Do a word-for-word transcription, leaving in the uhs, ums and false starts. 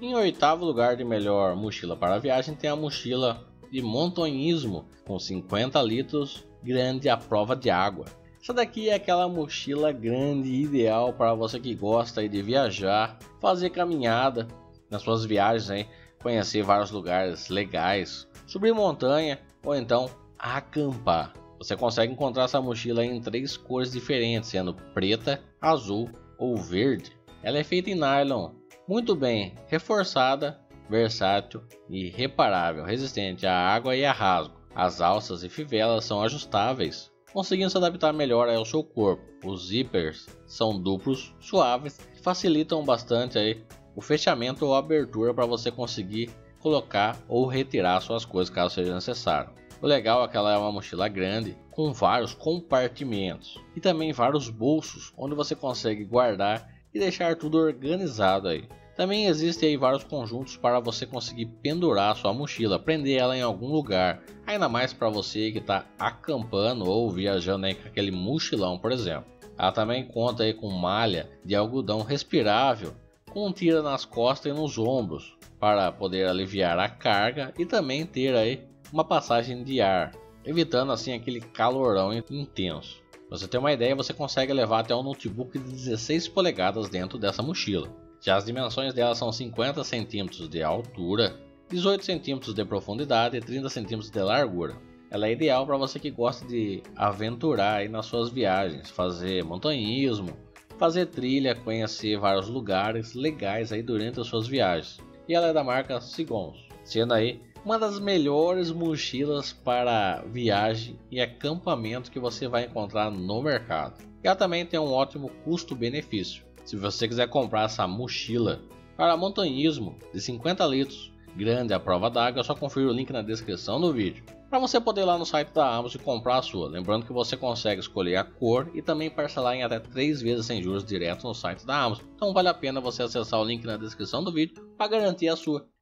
Em oitavo lugar de melhor mochila para viagem tem a mochila de montanhismo com cinquenta litros, grande à prova de água. Essa daqui é aquela mochila grande ideal para você que gosta de viajar, fazer caminhada nas suas viagens, hein? Conhecer vários lugares legais, subir montanha ou então acampar. Você consegue encontrar essa mochila em três cores diferentes, sendo preta, azul ou verde. Ela é feita em nylon, muito bem reforçada, versátil e reparável, resistente à água e a rasgo. As alças e fivelas são ajustáveis, conseguindo se adaptar melhor ao seu corpo. Os zippers são duplos, suaves e facilitam bastante aí o fechamento ou abertura para você conseguir colocar ou retirar suas coisas caso seja necessário. O legal é que ela é uma mochila grande com vários compartimentos e também vários bolsos onde você consegue guardar e deixar tudo organizado aí. Também existem aí vários conjuntos para você conseguir pendurar sua mochila, prender ela em algum lugar, ainda mais para você que está acampando ou viajando aí com aquele mochilão, por exemplo. Ela também conta aí com malha de algodão respirável, com tira nas costas e nos ombros, para poder aliviar a carga e também ter aí uma passagem de ar, evitando assim aquele calorão intenso. Pra você ter uma ideia, você consegue levar até um notebook de dezesseis polegadas dentro dessa mochila. Já as dimensões dela são cinquenta centímetros de altura, dezoito centímetros de profundidade e trinta centímetros de largura. Ela é ideal para você que gosta de aventurar aí nas suas viagens, fazer montanhismo, fazer trilha, conhecer vários lugares legais aí durante as suas viagens. E ela é da marca Sigons, sendo aí uma das melhores mochilas para viagem e acampamento que você vai encontrar no mercado. E ela também tem um ótimo custo-benefício. Se você quiser comprar essa mochila para montanhismo de cinquenta litros, grande à prova d'água, é só conferir o link na descrição do vídeo, para você poder ir lá no site da Amazon e comprar a sua. Lembrando que você consegue escolher a cor e também parcelar em até três vezes sem juros direto no site da Amazon. Então vale a pena você acessar o link na descrição do vídeo para garantir a sua.